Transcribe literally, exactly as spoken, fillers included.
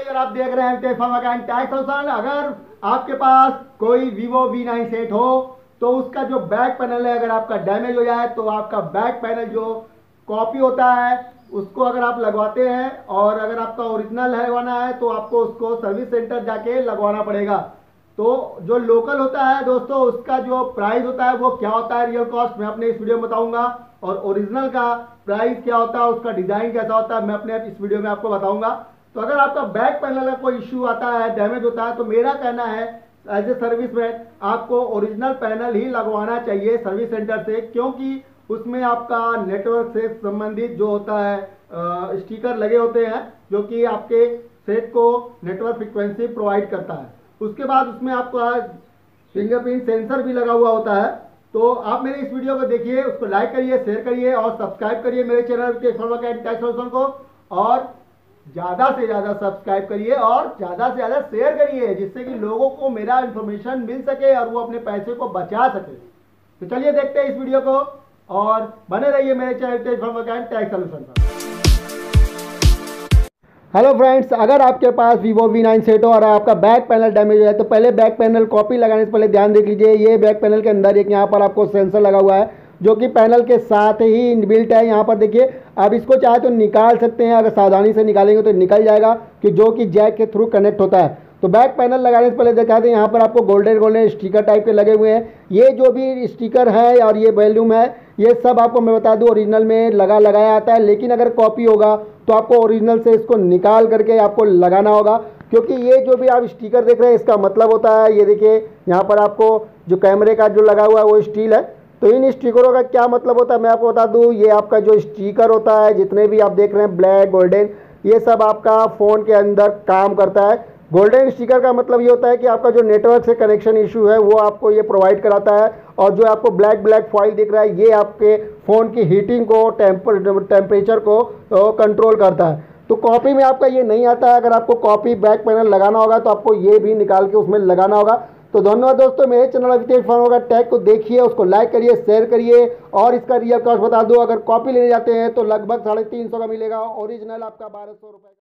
अगर आप देख रहे हैं टैक्स सोल्यूशन, अगर आपके पास कोई वीवो वी नाइन सेट हो तो उसका जो बैक पैनल है अगर आपका डैमेज हो जाए तो आपका बैक पैनल जो कॉपी होता है उसको अगर आप लगवाते हैं और अगर आपका ओरिजिनल लगवाना है तो आपको उसको सर्विस सेंटर जाके लगवाना पड़ेगा। तो जो लोकल होता है दोस्तों उसका जो प्राइस होता है वो क्या होता है, रियल कॉस्ट मैं अपने इस वीडियो में बताऊंगा, और ओरिजिनल का प्राइस क्या होता है, उसका डिजाइन कैसा होता है मैं अपने इस वीडियो में आपको बताऊंगा। तो अगर आपका बैक पैनल का कोई इश्यू आता है, डैमेज होता है, तो मेरा कहना है एज ए सर्विस मैन आपको ओरिजिनल पैनल ही लगवाना चाहिए सर्विस सेंटर से, क्योंकि उसमें आपका नेटवर्क से संबंधित जो होता है स्टिकर लगे होते हैं जो कि आपके सेट को नेटवर्क फ्रीक्वेंसी प्रोवाइड करता है। उसके बाद उसमें आपका फिंगरप्रिंट सेंसर भी लगा हुआ होता है। तो आप मेरे इस वीडियो को देखिए, उसको लाइक करिए, शेयर करिए और सब्सक्राइब करिए मेरे चैनल के टैक्स सोल्यूशन को, और ज़्यादा से ज़्यादा सब्सक्राइब करिए और ज़्यादा से ज़्यादा शेयर करिए जिससे कि लोगों को मेरा इन्फॉर्मेशन मिल सके और वो अपने पैसे को बचा सके। तो चलिए देखते हैं इस वीडियो को और बने रहिए मेरे चैनल टैक्स सोल्यूशन पर। हेलो फ्रेंड्स, अगर आपके पास वीवो वी नाइन सेट हो और आपका बैक पैनल डैमेज है तो पहले बैक पैनल कॉपी लगाने से पहले ध्यान देख लीजिए। ये बैक पैनल के अंदर एक यहाँ पर आपको सेंसर लगा हुआ है जो कि पैनल के साथ ही इनबिल्ट है। यहाँ पर देखिए, आप इसको चाहे तो निकाल सकते हैं, अगर सावधानी से निकालेंगे तो निकल जाएगा कि जो कि जैक के थ्रू कनेक्ट होता है। तो बैक पैनल लगाने से पहले दिखा दें, यहाँ पर आपको गोल्डन गोल्डन स्टिकर टाइप के लगे हुए हैं। ये जो भी स्टिकर है और ये वॉल्यूम है ये सब आपको मैं बता दूं ओरिजिनल में लगा लगाया आता है, लेकिन अगर कॉपी होगा तो आपको ओरिजिनल से इसको निकाल करके आपको लगाना होगा, क्योंकि ये जो भी आप स्टिकर देख रहे हैं इसका मतलब होता है, ये देखिए यहाँ पर आपको जो कैमरे का जो लगा हुआ है वो स्टील है। तो इन स्टिकरों का क्या मतलब होता है मैं आपको बता दूं, ये आपका जो स्टिकर होता है जितने भी आप देख रहे हैं ब्लैक गोल्डन, ये सब आपका फ़ोन के अंदर काम करता है। गोल्डन स्टिकर का मतलब ये होता है कि आपका जो नेटवर्क से कनेक्शन इशू है वो आपको ये प्रोवाइड कराता है, और जो आपको ब्लैक ब्लैक फॉइल दिख रहा है ये आपके फ़ोन की हीटिंग को टेम्पर टेम्परेचर को तो कंट्रोल करता है। तो कॉपी में आपका ये नहीं आता है। अगर आपको कॉपी बैक पैनल लगाना होगा तो आपको ये भी निकाल के उसमें लगाना होगा। तो धन्यवाद दोस्तों, मेरे चैनल अभितेश फॉर्म होगा टैग को देखिए, उसको लाइक करिए, शेयर करिए, और इसका रियल कॉस्ट बता दो। अगर कॉपी लेने जाते हैं तो लगभग साढ़े तीन सौ का मिलेगा, ओरिजिनल आपका बारह सौ रुपये।